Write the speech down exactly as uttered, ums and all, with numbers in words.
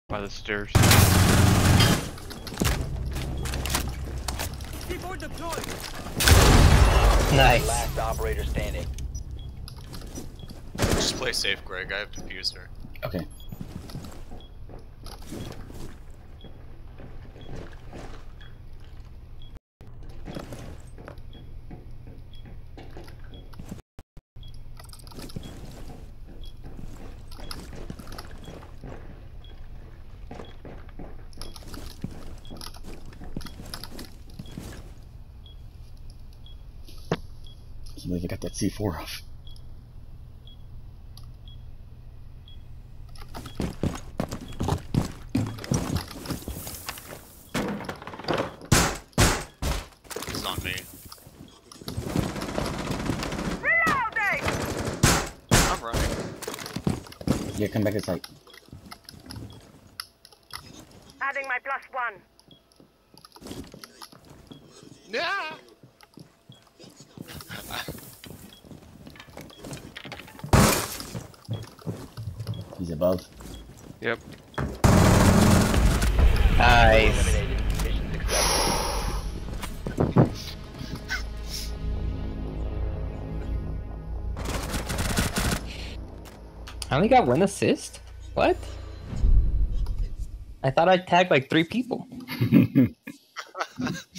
By the stairs. Nice. Last operator standing. Just play safe, Greg. I have diffuser. Okay. I can't believe I got that C four off. It's on me. I'm running. Yeah, come back to site. Adding my plus one. Yeah. He's above. Yep. Nice. Eliminated. Mission successful. I only got one assist? What? I thought I tagged like three people.